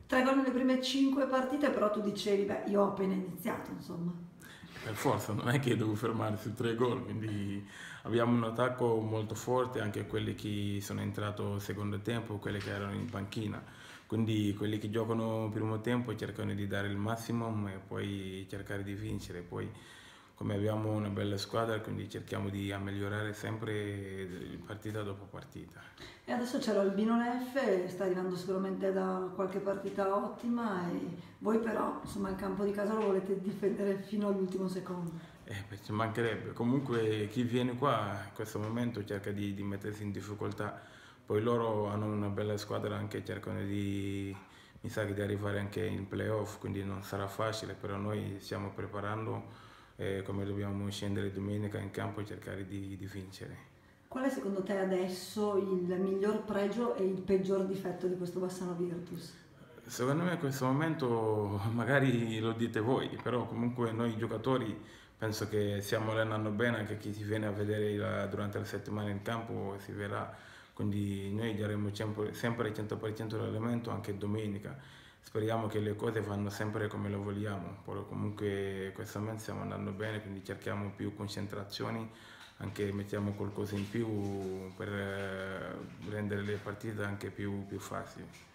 3 gol nelle prime 5 partite, però tu dicevi, beh, io ho appena iniziato, insomma. Per forza, non è che devo fermare su 3 gol, quindi abbiamo un attacco molto forte, anche quelli che sono entrati secondo tempo, quelli che erano in panchina. Quindi quelli che giocano primo tempo cercano di dare il massimo e poi cercare di vincere. Poi come abbiamo una bella squadra, quindi cerchiamo di migliorare sempre partita dopo partita. E adesso c'è l'Albino Leffe, sta arrivando sicuramente da qualche partita ottima e voi però, insomma, il campo di casa lo volete difendere fino all'ultimo secondo. Beh, ci mancherebbe. Comunque chi viene qua in questo momento cerca di mettersi in difficoltà. Poi loro hanno una bella squadra, anche cercano mi sa che di arrivare anche in playoff, quindi non sarà facile, però noi stiamo preparando come dobbiamo scendere domenica in campo e cercare di vincere. Qual è secondo te adesso il miglior pregio e il peggior difetto di questo Bassano Virtus? Secondo me in questo momento magari lo dite voi, però comunque noi giocatori penso che stiamo allenando bene, anche chi si viene a vedere durante la settimana in campo si verrà, quindi noi daremo sempre il 100% l'allenamento anche domenica. Speriamo che le cose vanno sempre come lo vogliamo, però comunque questo momento stiamo andando bene, quindi cerchiamo più concentrazioni, anche mettiamo qualcosa in più per rendere le partite anche più facili.